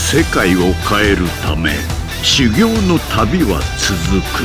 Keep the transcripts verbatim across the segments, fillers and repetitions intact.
世界を変えるため修行の旅は続く。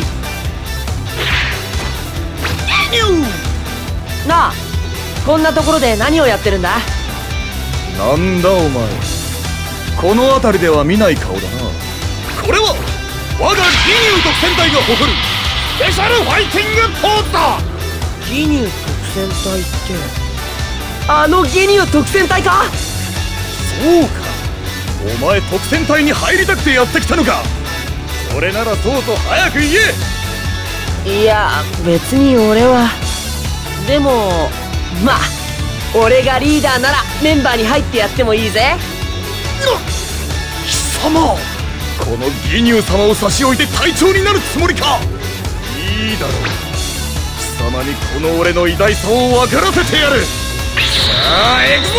なあ、こんなところで何をやってるんだ？ なんだお前、この辺りでは見ない顔だな。これは我が義乳特戦隊が誇るスペシャルファイティングポーズだ。 義乳特戦隊ってあの義乳特戦隊か？ そうか、お前特戦隊に入りたくてやってきたのか。それならそうと早く言え。いや別に俺は。でもまあ俺がリーダーならメンバーに入ってやってもいいぜ。 貴様、この義乳様を差し置いて隊長になるつもりか。いいだろう、貴様にこの俺の偉大さを分からせてやる。さあ行くぞ。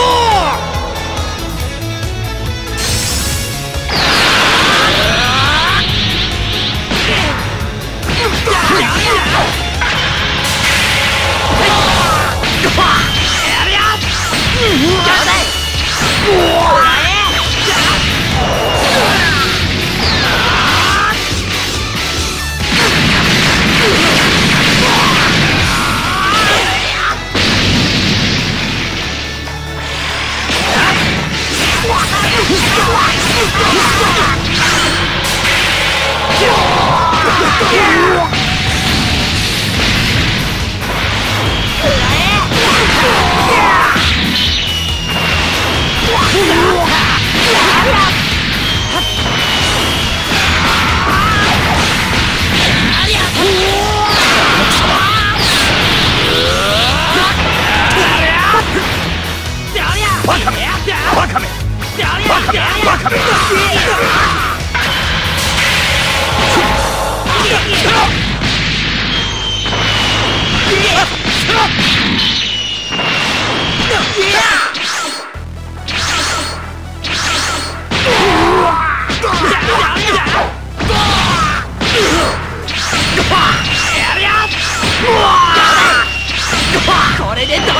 これでどうだ。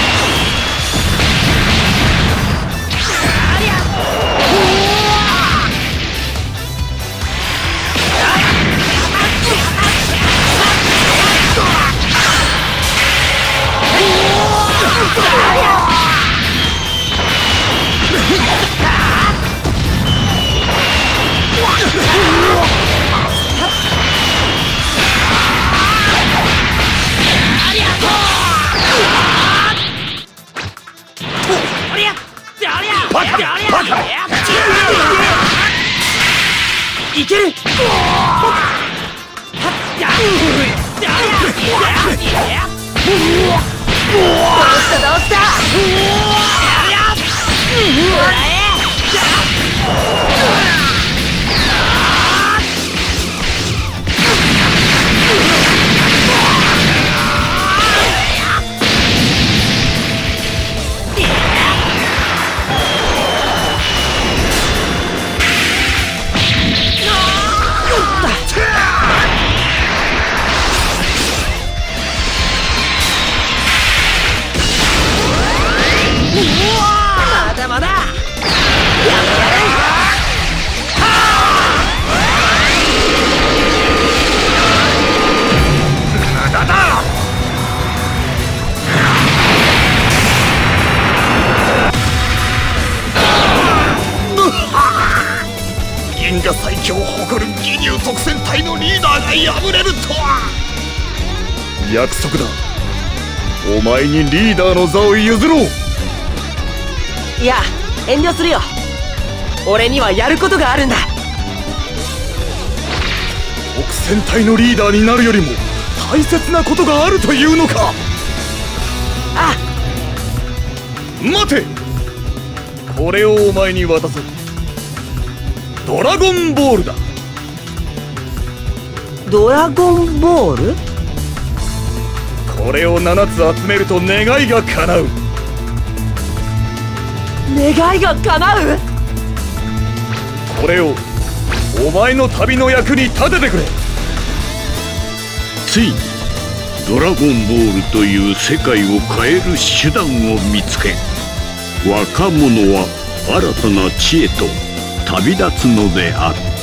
いける。どうしたどうした。まだまだやってやる。無駄だ。銀河最強を誇る義乳特戦隊のリーダーが敗れるとは。約束だ、お前にリーダーの座を譲ろう。 いや遠慮するよ。俺にはやることがあるんだ。 特戦隊のリーダーになるよりも大切なことがあるというのか。 ああ、待て、これをお前に渡そう。ドラゴンボールだ。 ドラゴンボール？ これをななつ集めると願いが叶う。 願いが叶う？ これをお前の旅の役に立ててくれ。 ついにドラゴンボールという世界を変える手段を見つけ、若者は新たな知恵と旅立つのであった。